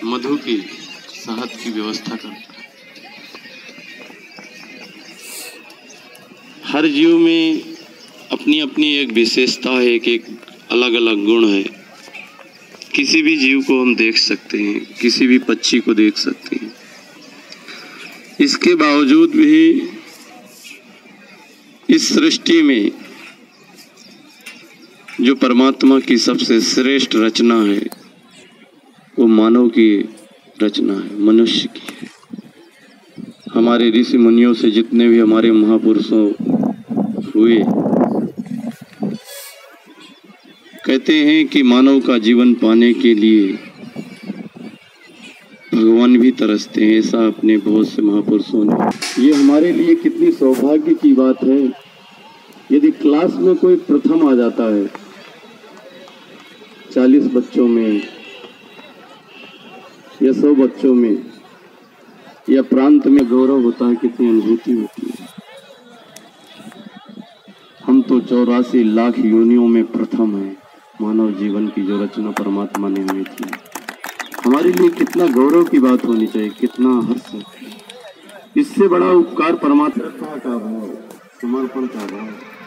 मधु की, शहद की व्यवस्था करता है। हर जीव में अपनी अपनी एक विशेषता है, एक अलग अलग गुण है। किसी भी जीव को हम देख सकते हैं, किसी भी पक्षी को देख सकते हैं। इसके बावजूद भी इस सृष्टि में जो परमात्मा की सबसे श्रेष्ठ रचना है वो मानव की रचना है, मनुष्य की है। हमारे ऋषि मुनियों से जितने भी हमारे महापुरुषों हुए, कहते हैं कि मानव का जीवन पाने के लिए भगवान भी तरसते हैं, ऐसा अपने बहुत से महापुरुषों ने। ये हमारे लिए कितनी सौभाग्य की बात है यदि क्लास में कोई प्रथम आ जाता है, 40 बच्चों में या 100 बच्चों में या प्रांत में गौरव होता है, कितनी अनुभूति होती है। हम तो 84 लाख योनियों में प्रथम हैं। मानव जीवन की जो रचना परमात्मा ने हुई थी, हमारे लिए कितना गौरव की बात होनी चाहिए, कितना हर्ष है। इससे बड़ा उपकार परमात्मा का भाव, समर्पण का भाव।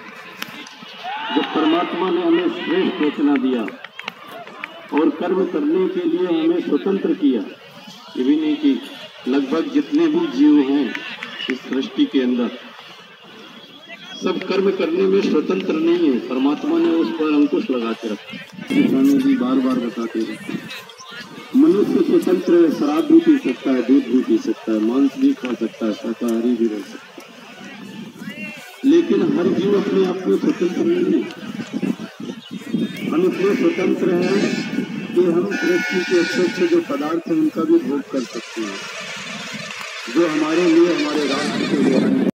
जब परमात्मा ने हमें श्रेष्ठ रचना दिया और कर्म करने के लिए हमें स्वतंत्र किया, ये भी नहीं कि लगभग जितने भी जीव हैं इस सृष्टि के अंदर सब कर्म करने में स्वतंत्र नहीं है। परमात्मा ने उस पर अंकुश लगा के रखा। स्वामी जी बार बार बताते रहते हैं, मनुष्य स्वतंत्र है, शराब भी पी सकता है, दूध भी पी सकता है, मांस भी खा सकता है, शाकाहारी भी रह सकता है, लेकिन हर जीव अपने आप में स्वतंत्र नहीं है। हम इसलिए स्वतंत्र हैं कि हम सृष्टि के अच्छे जो पदार्थ हैं उनका भी भोग कर सकते हैं, जो हमारे लिए, हमारे राष्ट्र के लिए